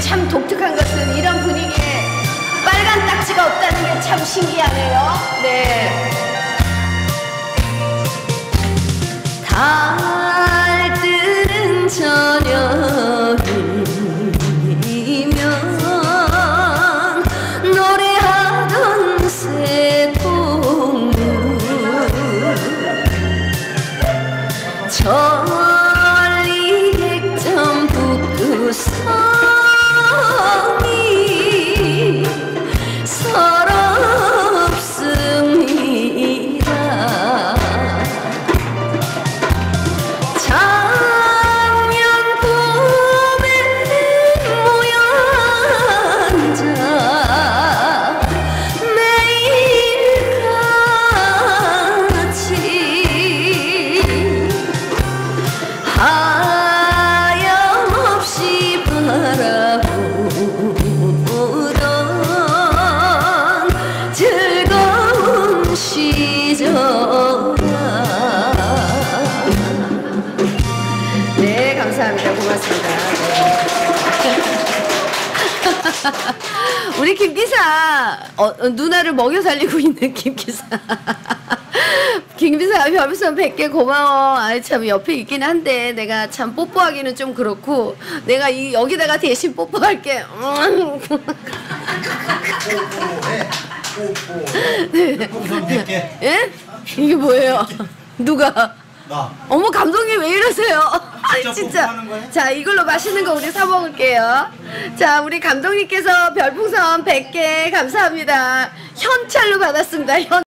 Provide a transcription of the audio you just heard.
참 독특한 것은 이런 분위기에 빨간 딱지가 없다는 게 참 신기하네요. 네. 달 뜨는 저녁이면 노래하던 새동물 천리 객점 북두성이 서럽습니다. 작년 봄에 모여 앉아 매일같이 하염없이 바라보던 즐거운 시절아. 네, 감사합니다. 고맙습니다. 네. 우리 김 기사 누나를 먹여 살리고 있는 김 기사. 김 기사 별풍선 100개 고마워. 아이 참 옆에 있긴 한데 내가 참 뽀뽀하기는 좀 그렇고 내가 여기다가 대신 뽀뽀할게. 뽀뽀해. 별풍선 100개. 예? 이게 뭐예요? 누가? 나. 어머 감독님 왜 이러세요? 아니 진짜 진짜. 뽀뽀하는 거야? 자 이걸로 맛있는 거 우리 사 먹을게요. 자 우리 감독님께서 별풍선 100개 감사합니다. 현찰로 받았습니다.